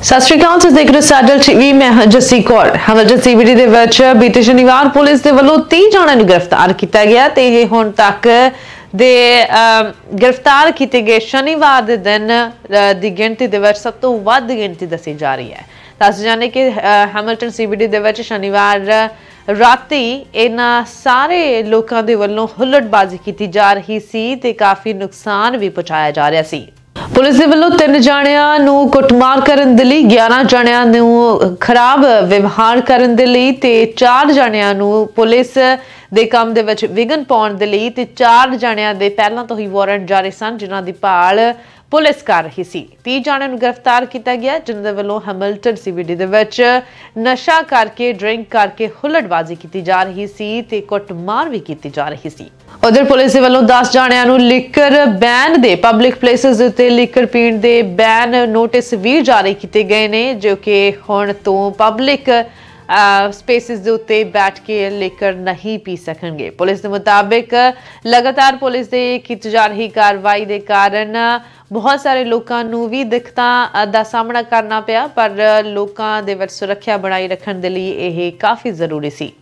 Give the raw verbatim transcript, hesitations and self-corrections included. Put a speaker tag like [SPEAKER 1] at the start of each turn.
[SPEAKER 1] सत श्री अकाल, तुसीं देख रहे हो सैडल टीवी। मैं हां जस्सी कौर। एमरजेंसी विधि दे विच बीते शनिवार पुलिस दे वल्लों तीह जणिਆਂ ਨੂੰ गिरफ्तार किया गया ते ਇਹ ਹੁਣ तक ਦੇ गिरफ्तार किए गए शनिवार के दिन की गिनती दे विच सब तो वध गिनती दसी जा रही है। दस जाने कि हैमिल्टन सीबीडी दे विच शनिवार राती इन्हां सारे लोकां दे वल्लों हुल्लड़बाजी की जा रही सी ते काफ़ी नुकसान भी पहुंचाया जा रहा सी। पुलिस दे वल्लों तीन जाणिਆਂ ਨੂੰ कुटमार करन दे लई, ग्यारह जाणिਆਂ ਨੂੰ खराब व्यवहार करन दे लई ते चार जाणिਆਂ ਨੂੰ पुलिस दे काम दे विच विघन पाउण दे लई ते चार जाणिਆਂ दे पहलां तो ही वारंट जारी सन जिन्हां दी भाल पुलिस कर रही सी। तीह जाणिਆਂ ਨੂੰ गिरफ्तार किया गया जिन्हां दे वल्लों हैमिल्टन सीबीडी दे विच नशा करके ड्रिंक करके हुल्लड़बाजी की जा रही सी ते कुटमार भी की जा रही सी। उधर पुलिस दे वल्लों दस जाणिਆਂ ਨੂੰ लिकर बैन दे पब्लिक प्लेसिस उत्ते लिकर पीण दे बैन नोटिस भी जारी किए गए ने जो कि हुण तो पब्लिक स्पेसिस दे उत्ते बैठ के लेकर नहीं पी सकणगे। पुलिस के मुताबिक लगातार पुलिस दे कीती जा रही कार्रवाई के कारण बहुत सारे लोगों को भी दिक्कतां दा सामना करना पिया, पर लोगों दे विच सुरक्षा बनाई रखण दे लई यह काफ़ी जरूरी सी।